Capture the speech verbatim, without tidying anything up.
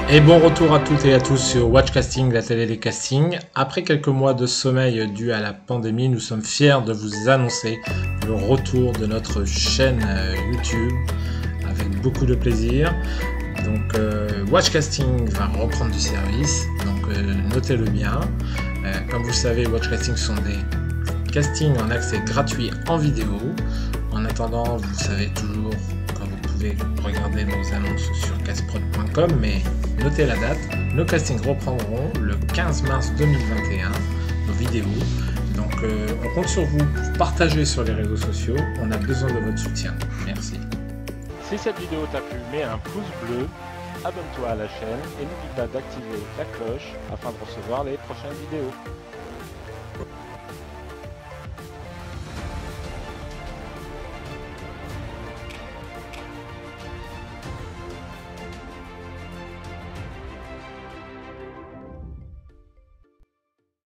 Et bon retour à toutes et à tous sur Watchcasting, la télé des castings. Après quelques mois de sommeil dû à la pandémie, nous sommes fiers de vous annoncer le retour de notre chaîne YouTube avec beaucoup de plaisir. Donc euh, Watchcasting va reprendre du service, donc euh, notez-le bien. Euh, comme vous le savez, Watchcasting sont des castings en accès gratuit en vidéo. En attendant, vous savez toujours quand vous pouvez regarder nos annonces sur casprod point com, mais notez la date. Nos castings reprendront le quinze mars deux mille vingt et un, nos vidéos. Donc euh, on compte sur vous pour partager sur les réseaux sociaux. On a besoin de votre soutien. Merci. Si cette vidéo t'a plu, mets un pouce bleu, abonne-toi à la chaîne et n'oublie pas d'activer la cloche afin de recevoir les prochaines vidéos.